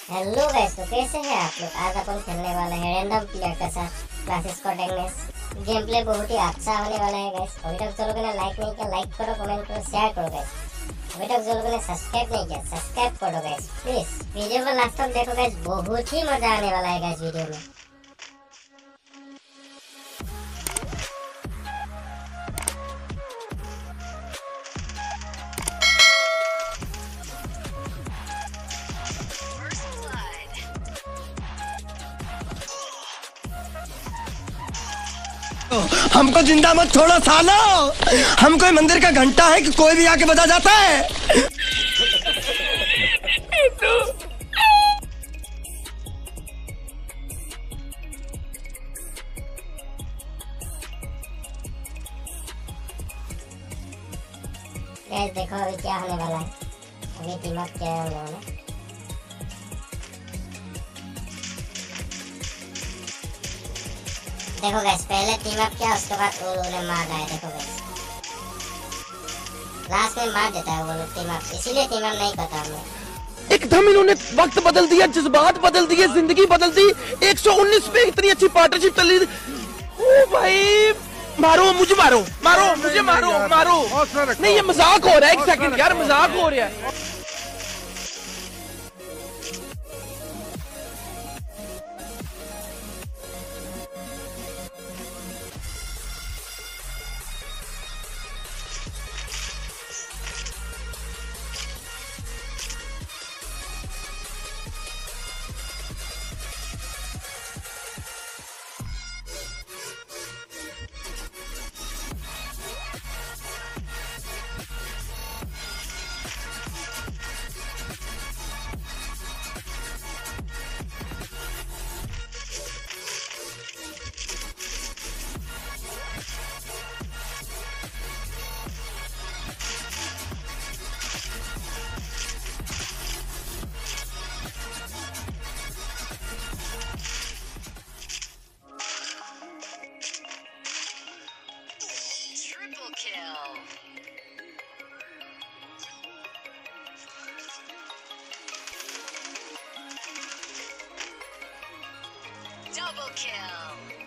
Hello guys, तो कैसे हैं आप लोग। आज अपन खेलने वाले हैं रैंडम प्लेयर के साथ क्लासेस कोडेक्नेस। गेम प्ले बहुत ही अच्छा होने वाला है गाइस। अभी तक जो लोगों ने लाइक नहीं किया, लाइक करो, कमेंट करो, शेयर करो गाइस। अभी तक जो लोगों ने सब्सक्राइब नहीं किया, सब्सक्राइब करो गाइस प्लीज। वीडियो को लास्ट तक देखो गाइस, बहुत ही मजा आने वाला है गाइस वीडियो में। हमको जिंदा मत छोड़ो सालो। हम कोई मंदिर का घंटा है कि कोई भी आके बजा जाता है। गाइस देखो अभी क्या होने वाला है। अभी टीम अप क्या है उन लोगों ने। देखो गाइस, पहले टीम अप किया, उसके बाद वो लोगों ने मार डाला। देखो गाइस, लास्ट में मार देता है वो लोग टीम अप, इसीलिए टीम अप नहीं करता हम लोग। एकदम इन्होंने वक्त बदल दिया, जज्बात बदल दिए, जिंदगी बदल दी। 119 पे इतनी अच्छी पार्टनरशिप चल रही। ओ भाई मारो मुझे, मारो मारो मुझे, मारो मारो। नहीं ये मजाक हो रहा है, एक सेकंड यार, मजाक हो रहा है। Double kill.